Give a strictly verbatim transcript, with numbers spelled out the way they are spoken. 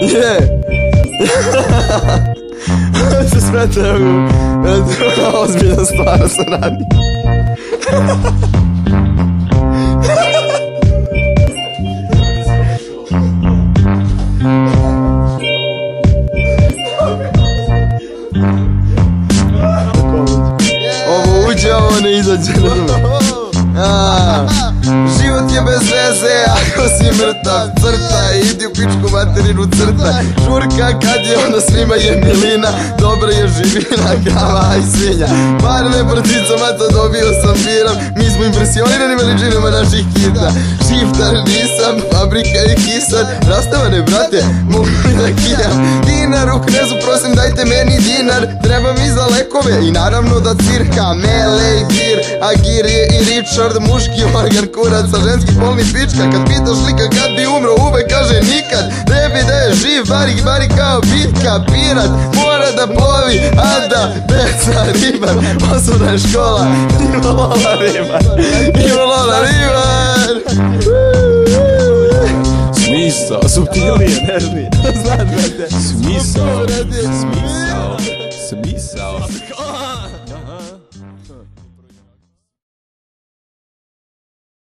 Je. Se smete ovu. Ozbiljna stvar se radi. Ovo uđe, ovo ne izađe. Život je bez veze ako si mrtav. Crta, idi u pičku materinu, crta. Žurka kad je onda svima je milina. Dobra je živina, kava i svinja. Par neporticama to dobio sam biram. Mi smo impresionirani veličinama naših kita. Šiftar nisam, fabrika i kisar. Rastavane brate, mogu li da kijam. Dinar u knezu, prosim dajte meni dinar. Treba mi za lekove i naravno da cirka. Mele i bir, a gir je i Richard. Muški organ, kuraca, ženski polni pička. Kad pitaš lika kad bi umro, uvek kaže nikad. Ne bi da je živ, bari, bari kao bitka. Pirat, mora da plovi, a da beca ribar. Osnovna je škola, ima lola ribar. Ima lola ribar. Smisao, subtilnije, nežnije. Znaš, brate. Smisao, smisao, smisao.